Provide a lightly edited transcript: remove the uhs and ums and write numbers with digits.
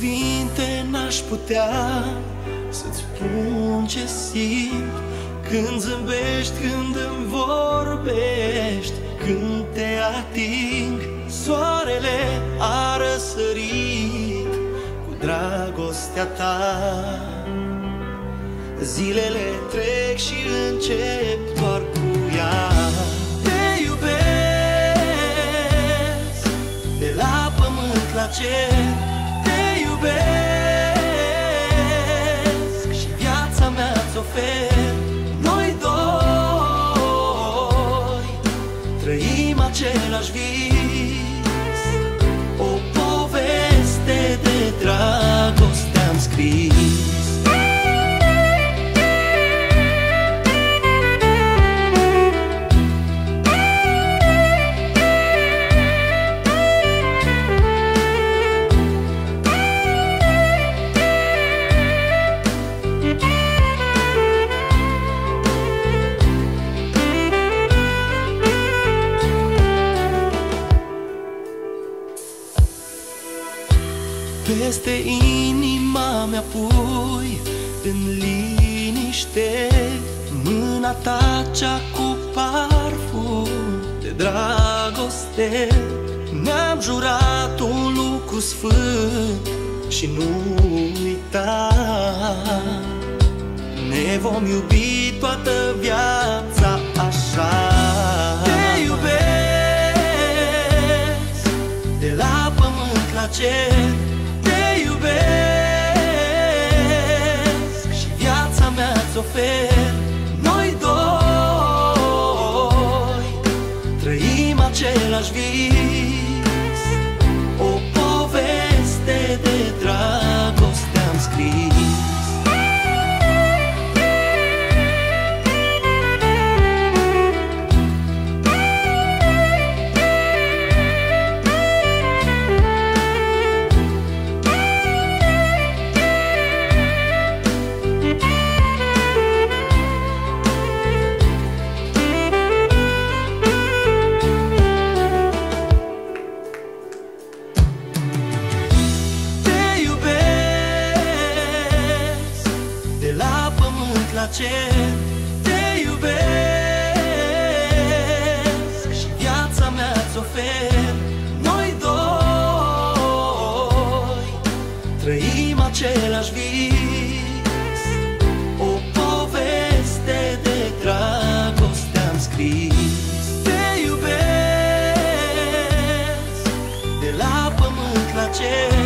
cuvinte n-aș putea să-ți spun ce simt când zâmbești, când îmi vorbești, când te ating. Soarele a răsărit cu dragostea ta. Zilele trec și încep doar cu ea. Te iubesc de la pământ la cer. Te iubesc și viața mea-ți ofer. Noi doi trăim același vis, o poveste de dragoste am scris. Peste inima mea pui în liniște mâna ta cea cu parfum de dragoste. Ne-am jurat un lucru sfânt și nu uita, ne vom iubi toată viața așa. Te iubesc de la pământ la cer. Și viața mea-ți ofer. Noi doi trăim același vis, o poveste de dragoste am scris. La cer. Te iubesc și viața mea-ți ofer. Noi doi trăim același vis, o poveste de dragoste am scris. Te iubesc de la pământ la cer.